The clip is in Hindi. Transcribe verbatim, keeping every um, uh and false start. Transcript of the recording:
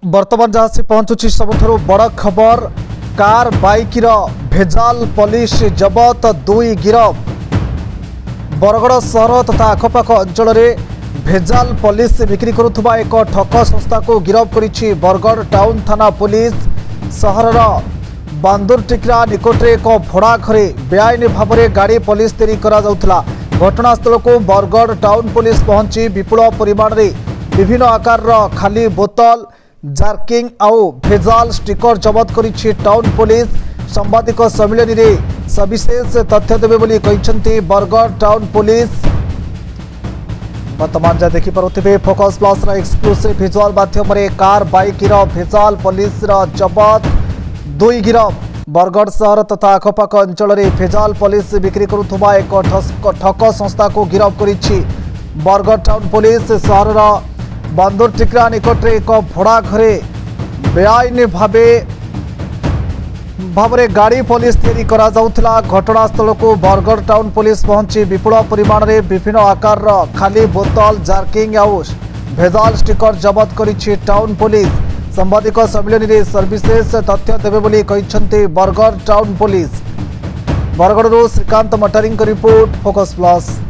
बर्तमान जहाँ से पहुंचुची सबुठारु बड़ खबर कार बाइक भेजाल पुलिस जबत दुई गिरफ। बरगड़ सहर तथा आखपाख अंचल भेजाल पुलिस बिक्री करुवा एक ठक संस्था को गिरफ करिछि बरगड़ टाउन थाना पुलिस। सहर बांदुर टिकरा निकट एक भड़ा घरे बेआईन भाव में गाड़ी पुलिस तैयारी करा जाउथला। घटनास्थल को बरगड़ टाउन पुलिस पहुंची विपुल परिमाण में विभिन्न आकार खाली बोतल जार्किंग आउ भेजाल स्टिकर जबत करिछि टाउन पुलिस। सांबादिक सम्मेलन में सविशेष तथ्य देबे बोली कहिसंती बरगड़ टाउन पुलिस। वर्तमान जहाँ देखिपे फोकस प्लस एक्सक्लूसिव विजुअल माध्यम कार बाइक भेजाल पुलिस जबत दुई गिरफ। बरगड़ सहर तथा आखपाख अंचल भेजाल पुलिस बिक्री करुवा एक ठक संस्था को गिरफ करिछि बरगड़ टाउन पुलिस। सहर बांदुर टिकरा निकट एक भड़ा घरे बेआईन भावे भाव में गाड़ी पुलिस तैयारी करा जाउथला। घटनास्थल को बरगड़ टाउन पुलिस पहुंची विपुल परिमाण में विभिन्न आकार खाली बोतल जार्किंग आउ भेजाल स्टिकर जबत करिछि टाउन पुलिस। सांबादिक सम्मेलन में सर्विशेष तथ्य देबे बोली कहिसंती बरगड़ टाउन पुलिस। बरगड़रू Srikant Matari report focus plus.